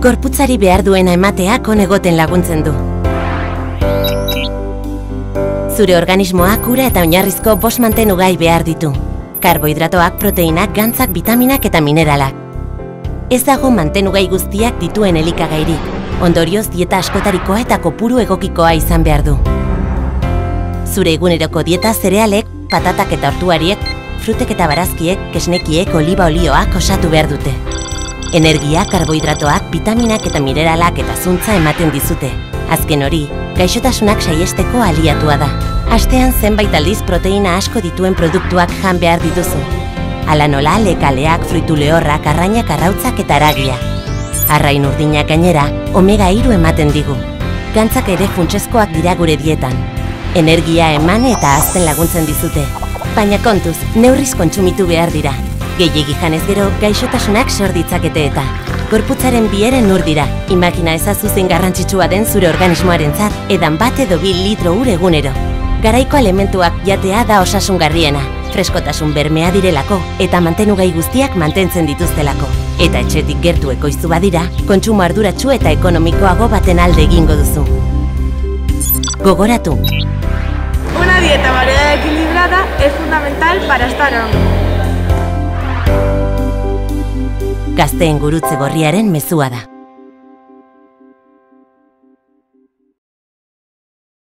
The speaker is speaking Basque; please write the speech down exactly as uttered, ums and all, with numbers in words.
Gorputzari behar duena emateak on egoten laguntzen du. Zure organismoak ura eta oinarrizko bost mantenugai behar ditu. Karbohidratoak, proteinak, gantzak, vitaminak eta mineralak. Ez dago mantenugai guztiak dituen elikagairik. Ondorioz dieta askotarikoa eta kopuru egokikoa izan behar du. Zure eguneroko dieta zerealek, patatak eta ortuariek, frutek eta barazkiek, kesnekiek, oliba olioak osatu behar dute. Energia, karbohidratoak, vitaminak eta mineralak eta zuntza ematen dizute. Azken hori, gaixotasunak saihesteko aliatua da. Astean zenbait aldiz proteina asko dituen produktuak jan behar dituzu. Hala nola, lekaleak, fruitu lehorrak, arrainak, arrautzak eta haragia. Arrain urdinak gainera, omega hiru ematen digu. Gantzak ere funtsezkoak dira gure dietan. Energia eman eta hazten laguntzen dizute. Baina kontuz, neurriz kontsumitu behar dira. Gehiegi janez gero, gaixotasunak sor ditzakete eta. Gorputzaren bieren ur dira, imagina ezazu zein garrantzitsua den zure organismoarentzat, edan bat edo bi litro ur egunero. Garaiko elementuak jatea da osasungarriena, freskotasun bermea direlako eta mantenugai guztiak mantentzen dituztelako. Eta etxetik gertu ekoiztu badira, kontsumo arduratsu eta ekonomikoago baten alde egingo duzu. Gogoratu. Una dieta variada y equilibrada es fundamental para estar sano. Gazteen Gurutze Gorriaren mezua da.